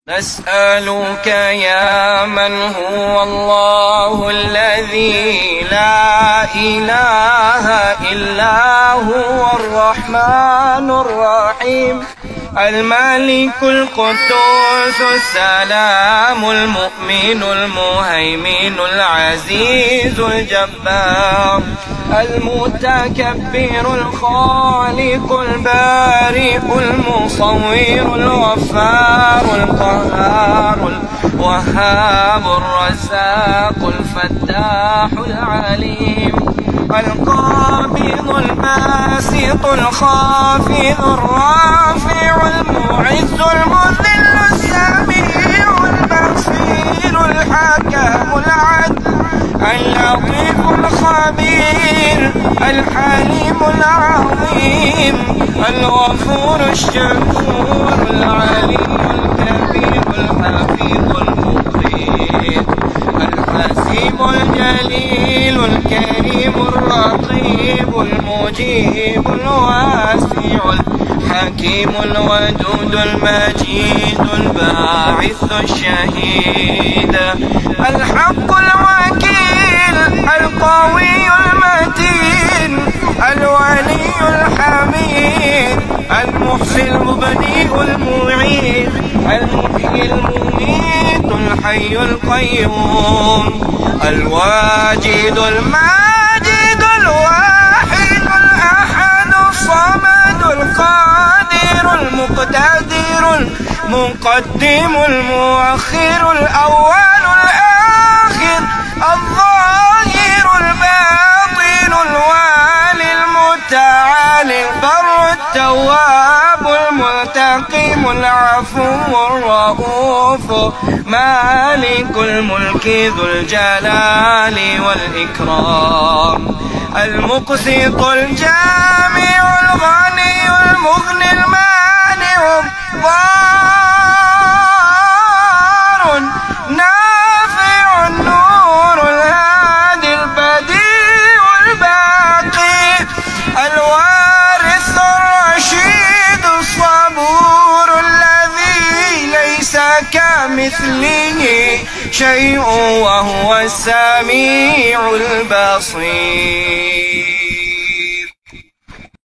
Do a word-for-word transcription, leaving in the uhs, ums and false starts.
نسألك يا من هو الله الذي لا إله إلا هو الرحمن الرحيم الملك القدوس السلام المؤمن المهيمن العزيز الجبار المتكبر الخالق البارئ المصور الغفار القهار الوهاب الرزاق الفتاح العليم القابض الباسط الخافض الرافع المعز المذل السميع البصير الحكم العدل اللطيف الخبير الحليم العظيم الغفور الشكور العلي الكبير الحفيظ المقيت الحسيب الجليل الكريم الرقيب المجيب الواسع الحكيم الودود المجيد الباعث الشهيد الحق الوكيل القوي المتين الولي الحميد المحصي المبدئ المعيد المحيي المميت الحي القيوم الواجد الماجد الواحد الأحد الصمد القادر المقتدر المقدم المؤخر الأول الآخر الظاهر الباطن الوالي المتعالي البر التواب المنتقم العفو الرؤوف مالك الملك ذو الجلال والإكرام المقسط الجامع الغني المغني المانع الضار نافع النور الهادي البديع الباقي الوارث الرشيد الصبور الذي ليس كمثله شيء وهو السميع البصير.